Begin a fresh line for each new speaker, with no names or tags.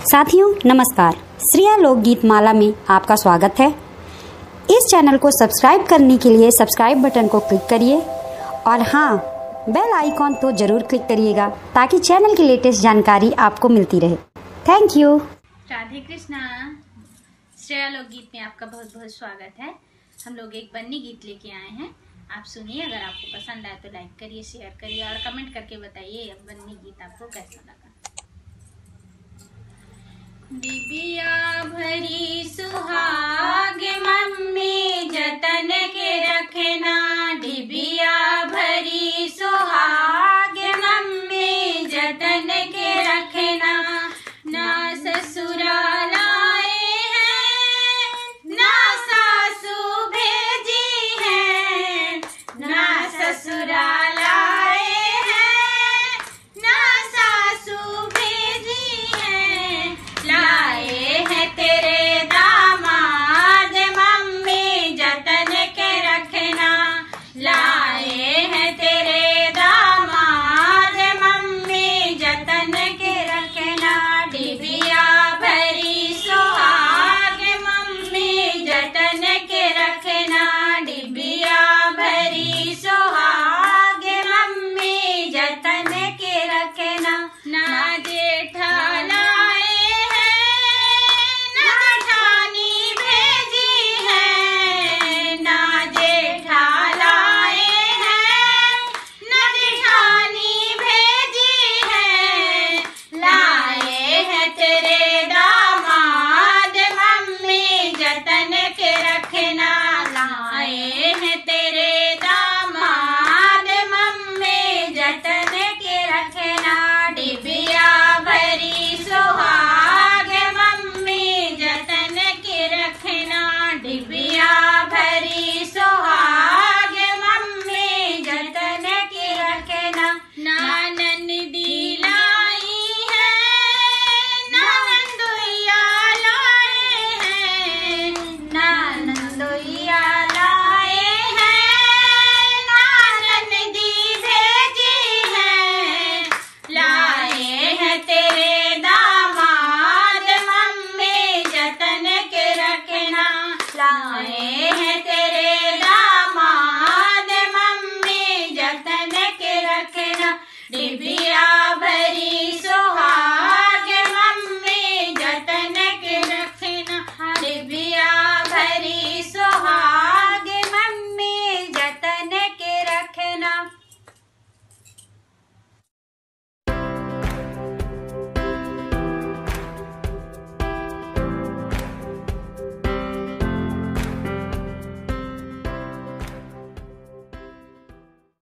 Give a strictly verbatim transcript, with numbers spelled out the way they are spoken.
साथियों नमस्कार, श्रेया लोकगीत माला में आपका स्वागत है। इस चैनल को सब्सक्राइब करने के लिए सब्सक्राइब बटन को क्लिक करिए और हाँ, बेल आइकॉन तो जरूर क्लिक करिएगा ताकि चैनल की लेटेस्ट जानकारी आपको मिलती रहे। Thank you.
राधे कृष्णा। श्रेया लोकगीत में आपका बहुत बहुत स्वागत है। हम लोग एक बन्नी गीत लेके आए हैं, आप सुनिए। अगर आपको पसंद आए तो लाइक करिए, शेयर करिए और कमेंट करके बताइए बन्नी गीत आपको कैसा लगा। डिबिया भरी सुहाग मम्मी जतन के रखना, डिबिया भरी सुहाग